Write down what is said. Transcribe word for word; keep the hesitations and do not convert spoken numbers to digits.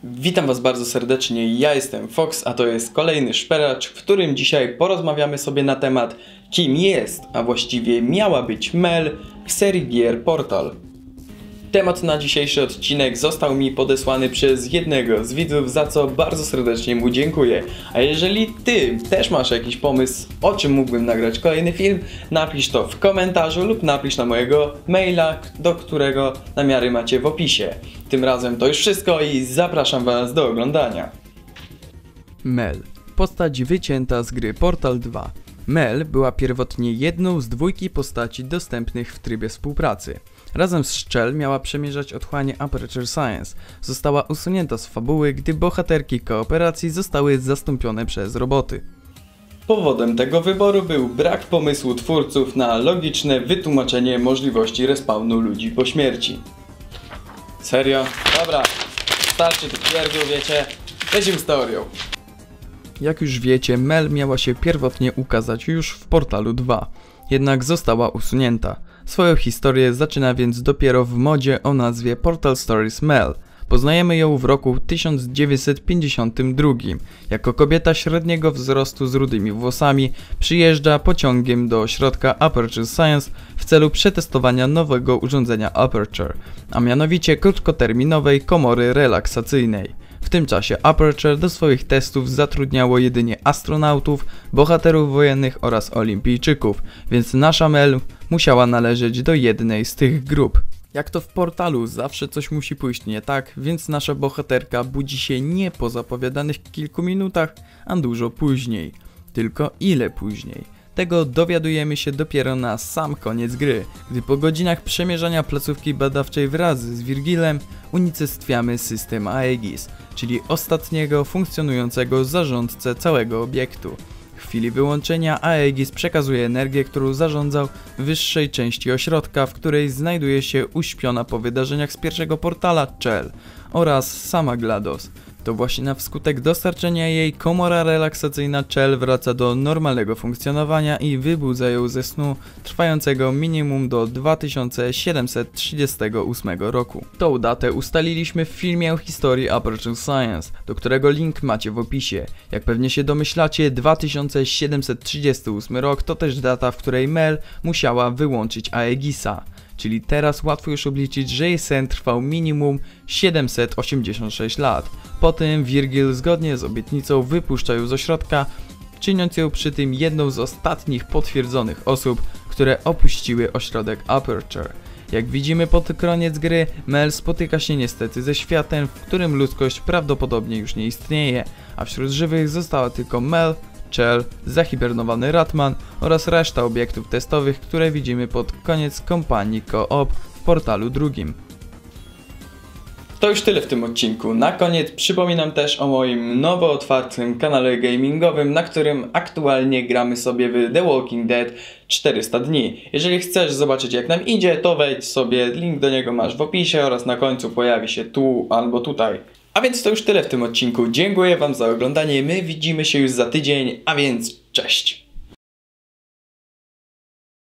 Witam Was bardzo serdecznie, ja jestem Fox, a to jest kolejny szperacz, w którym dzisiaj porozmawiamy sobie na temat, kim jest, a właściwie miała być Mel w serii gier Portal. Temat na dzisiejszy odcinek został mi podesłany przez jednego z widzów, za co bardzo serdecznie mu dziękuję. A jeżeli Ty też masz jakiś pomysł, o czym mógłbym nagrać kolejny film, napisz to w komentarzu lub napisz na mojego maila, do którego namiary macie w opisie. Tym razem to już wszystko i zapraszam Was do oglądania. Mel. Postać wycięta z gry Portal dwa. Mel była pierwotnie jedną z dwójki postaci dostępnych w trybie współpracy. Razem z Chell miała przemierzać otchłanie Aperture Science. Została usunięta z fabuły, gdy bohaterki kooperacji zostały zastąpione przez roboty. Powodem tego wyboru był brak pomysłu twórców na logiczne wytłumaczenie możliwości respawnu ludzi po śmierci. Serio? Dobra, starczy tych pierdół, wiecie? Lecimy z teorią. Jak już wiecie, Mel miała się pierwotnie ukazać już w Portalu dwa, jednak została usunięta. Swoją historię zaczyna więc dopiero w modzie o nazwie Portal Stories Mel. Poznajemy ją w roku tysiąc dziewięćset pięćdziesiątym drugim. Jako kobieta średniego wzrostu z rudymi włosami przyjeżdża pociągiem do ośrodka Aperture Science w celu przetestowania nowego urządzenia Aperture, a mianowicie krótkoterminowej komory relaksacyjnej. W tym czasie Aperture do swoich testów zatrudniało jedynie astronautów, bohaterów wojennych oraz olimpijczyków, więc nasza Mel musiała należeć do jednej z tych grup. Jak to w Portalu, zawsze coś musi pójść nie tak, więc nasza bohaterka budzi się nie po zapowiadanych kilku minutach, a dużo później. Tylko ile później? Tego dowiadujemy się dopiero na sam koniec gry, gdy po godzinach przemierzania placówki badawczej wraz z Virgilem unicestwiamy system Aegis, czyli ostatniego funkcjonującego zarządcę całego obiektu. W chwili wyłączenia Aegis przekazuje energię, którą zarządzał wyższej części ośrodka, w której znajduje się uśpiona po wydarzeniach z pierwszego portala Chell oraz sama GLaDOS. To właśnie na wskutek dostarczenia jej komora relaksacyjna Chell wraca do normalnego funkcjonowania i wybudza ją ze snu trwającego minimum do dwa tysiące siedemset trzydziestego ósmego roku. Tą datę ustaliliśmy w filmie o historii Aperture Science, do którego link macie w opisie. Jak pewnie się domyślacie, dwa tysiące siedemset trzydziesty ósmy rok to też data, w której Mel musiała wyłączyć Aegisa. Czyli teraz łatwo już obliczyć, że jej sen trwał minimum siedemset osiemdziesiąt sześć lat. Potem Virgil zgodnie z obietnicą wypuszcza ją z ośrodka, czyniąc ją przy tym jedną z ostatnich potwierdzonych osób, które opuściły ośrodek Aperture. Jak widzimy pod koniec gry, Mel spotyka się niestety ze światem, w którym ludzkość prawdopodobnie już nie istnieje, a wśród żywych została tylko Mel, Chell, zahibernowany Ratman oraz reszta obiektów testowych, które widzimy pod koniec kompanii Co-op w Portalu drugim. To już tyle w tym odcinku. Na koniec przypominam też o moim nowo otwartym kanale gamingowym, na którym aktualnie gramy sobie w The Walking Dead czterysta dni. Jeżeli chcesz zobaczyć, jak nam idzie, to wejdź sobie, link do niego masz w opisie oraz na końcu pojawi się tu albo tutaj. A więc to już tyle w tym odcinku. Dziękuję Wam za oglądanie. My widzimy się już za tydzień, a więc cześć!